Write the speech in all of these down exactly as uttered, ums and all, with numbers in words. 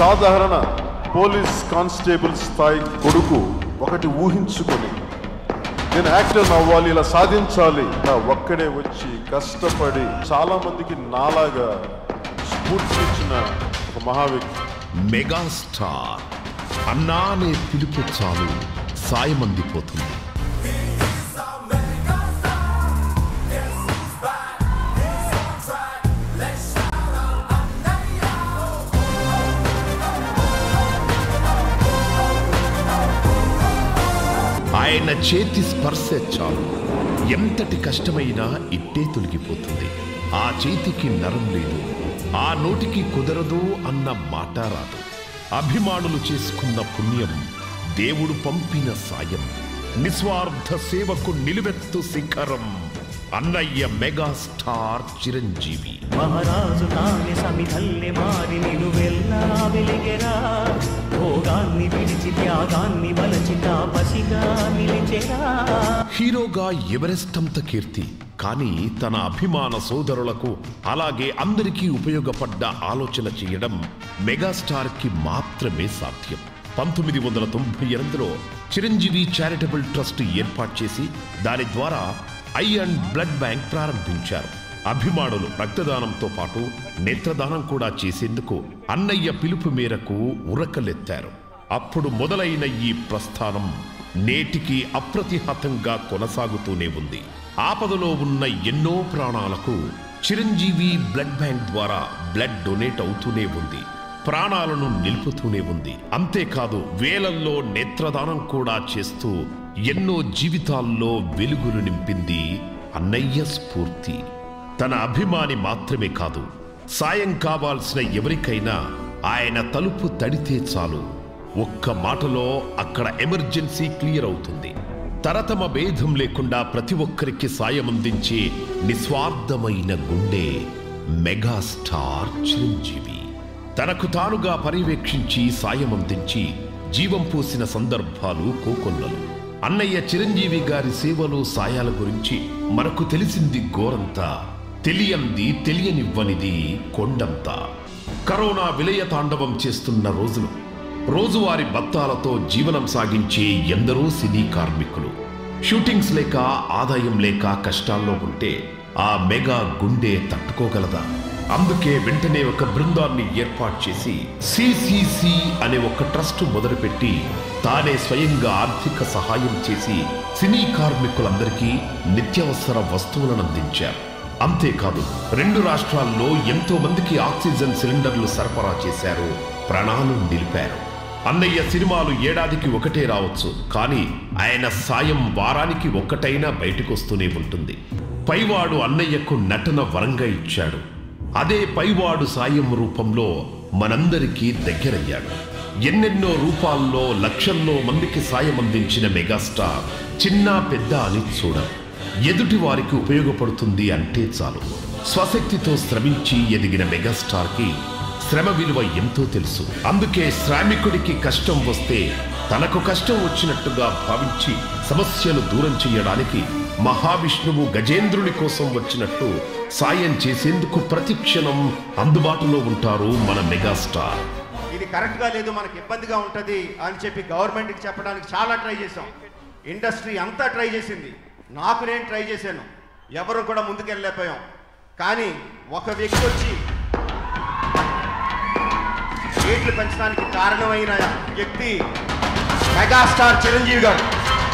సాధారణ police constable స్థాయి కొడుకు ఒకటి ఊహించుకొని నేను యాక్టర్ అవ్వాలి, ఇలా సాధించాలి, నా ఒక్కడే వచ్చి కష్టపడి చాలా మందికి నాలాగా స్ఫూర్తినిచ్చిన ఒక మహావ్యక్తి. మెగాస్టార్ అన్నానే పిలుపు చాలు సాయం అందిపోతుంది. ఆయన చేతి స్పర్శ చాలు ఎంతటి కష్టమైనా ఇట్టే తొలగిపోతుంది. ఆ చేతికి నరం లేదు, ఆ నోటికి కుదరదు అన్న మాట రాదు. అభిమానులు చేసుకున్న పుణ్యం, దేవుడు పంపిన సాయం, నిస్వార్థ సేవకు నిలువెత్తు శిఖరం అన్నయ్య మెగాస్టార్ చిరంజీవి. మహారాజు తానే సమిధల్లె మారి నిలువెల్లా వెలిగెరా, భోగాన్ని విడిచి త్యాగాన్ని వలచి తాపసిగా నిలిచెరా. హీరోగా ఎవరెస్ట్ అంత కీర్తి, కానీ తన అభిమాన సోదరులకు అలాగే అందరికీ ఉపయోగపడ్డ ఆలోచన చేయడం మెగాస్టార్ కి మాత్రమే సాధ్యం. పంతొమ్మిది వందల తొంభై ఎనిమిదిలో చిరంజీవి చారిటబుల్ ట్రస్ట్ ఏర్పాటు చేసి దాని ద్వారా ఐ అండ్ బ్లడ్ బ్యాంక్ ప్రారంభించారు. అభిమానులు రక్తదానంతో పాటు నేత్రదానం కూడా చేసేందుకు అన్నయ్య పిలుపు మేరకు ఉరకలెత్తారు. అప్పుడు మొదలైన ఈ ప్రస్థానం నేటికి అప్రతిహతంగా కొనసాగుతూనే ఉంది. ఆపదలో ఉన్న ఎన్నో ప్రాణాలకు చిరంజీవి బ్లడ్ బ్యాంక్ ద్వారా బ్లడ్ డొనేట్ అవుతూనే ఉంది, ప్రాణాలను నిలుపుతూనే ఉంది. అంతేకాదు వేలల్లో నేత్రదానం కూడా చేస్తూ ఎన్నో జీవితాల్లో వెలుగులు నింపింది అన్నయ్య స్ఫూర్తి. తన అభిమాని మాత్రమే కాదు, సాయం కావాల్సిన ఎవరికైనా ఆయన తలుపు తడితే చాలు, ఒక్క మాటలో అక్కడ ఎమర్జెన్సీ క్లియర్ అవుతుంది. తరతమ భేదం లేకుండా ప్రతి ఒక్కరికి సాయం అందించే నిస్వార్థమైన గుండె మెగాస్టార్ చిరంజీవి. తనకు తానుగా పర్యవేక్షించి సాయం అందించి జీవం పోసిన సందర్భాలు కోకొల్లలు. అన్నయ్య చిరంజీవి గారి సేవలు సాయాల గురించి మనకు తెలిసింది గోరంతా, తెలియంది తెలియనివ్వనిది కొండంతా. కరోనా విలయ తాండవం చేస్తున్న రోజులు, రోజువారి బత్తాలతో జీవనం సాగించే ఎందరో సినీ కార్మికులు షూటింగ్స్ లేక ఆదాయం లేక కష్టాల్లో ఉంటే ఆ మెగా గుండె తట్టుకోగలదా? అందుకే వెంటనే ఒక బృందాన్ని ఏర్పాటు చేసి సి సి సి అనే ఒక ట్రస్ట్ మొదలుపెట్టి తానే స్వయంగా ఆర్థిక సహాయం చేసి సినీ కార్మికులందరికీ నిత్యావసర వస్తువులను అందించారు. అంతేకాదు రెండు రాష్ట్రాల్లో ఎంతో మందికి ఆక్సిజన్ సిలిండర్లు సరఫరా చేశారు, ప్రాణాలు నిలిపారు. అన్నయ్య సినిమాలు ఏడాదికి ఒకటే రావచ్చు, కానీ ఆయన సాయం వారానికి ఒక్కటైనా బయటకొస్తూనే ఉంటుంది. పైవాడు అన్నయ్యకు నటన వరంగా ఇచ్చాడు, అదే పైవాడు సాయం రూపంలో మనందరికీ దగ్గరయ్యాడు. ఎన్నెన్నో రూపాల్లో లక్షల్లో మందికి సాయం అందించిన మెగాస్టార్ చిన్న పెద్ద అని చూడ, ఎదుటి వారికి ఉపయోగపడుతుంది అంటే చాలు. స్వశక్తితో శ్రమించి ఎదిగిన మెగాస్టార్ కి శ్రమ విలువ ఎంతో తెలుసు. అందుకే శ్రామికుడికి కష్టం వస్తే తనకు కష్టం వచ్చినట్టుగా భావించి సమస్యలు దూరం చేయడానికి మహావిష్ణువు గజేంద్రుని కోసం వచ్చినట్టు సాయం చేసేందుకు ప్రతి క్షణం అందుబాటులో ఉంటారు మన మెగాస్టార్. ఇది కరెక్ట్ గా లేదు, మనకి ఇబ్బందిగా ఉంటది అని చెప్పి గవర్నమెంట్ కి చెప్పడానికి చాలా ట్రై చేసాం. ఇండస్ట్రీ అంతా ట్రై చేసింది, నాకు నేను ట్రై చేశాను, ఎవరు కూడా ముందుకెళ్ళలేకపోయాం. కానీ ఒక వ్యక్తి వచ్చి రేట్లు పెంచడానికి కారణమైన వ్యక్తి మెగాస్టార్ చిరంజీవి గారు.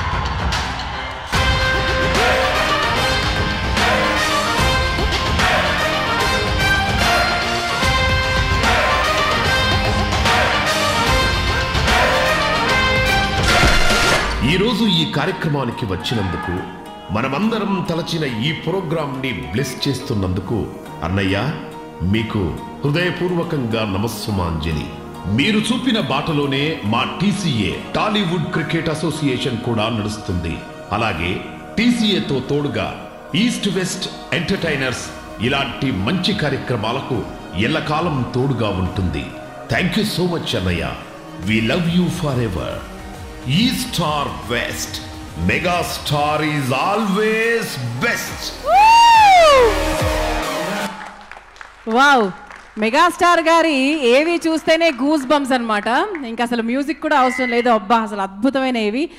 ఈరోజు ఈ కార్యక్రమానికి వచ్చినందుకు, మనమందరం తలచిన ఈ ప్రోగ్రాంని బ్లెస్ చేస్తున్నందుకు అన్నయ్య మీకు హృదయపూర్వకంగా నమస్సుమాంజలి. మీరు చూపిన బాటలోనే మా T C A Tollywood cricket association కూడా నడుస్తుంది. అలాగే టీ సీ ఏతో తోడుగా ఈస్ట్ వెస్ట్ ఎంటర్టైనర్స్ ఇలాంటి మంచి కార్యక్రమాలకు ఎల్లకాలం తోడుగా ఉంటుంది. థ్యాంక్ యూ సో మచ్ అన్నయ్య. We love you forever. East or West, Megastar is always best. Wow, megastar గారి ఏవి చూస్తేనే గూస్ బంప్స్ అనమాట. ఇంకా అసలు మ్యూజిక్ కూడా అవసరం లేదు. అబ్బా అసలు అద్భుతమైన ఏవి.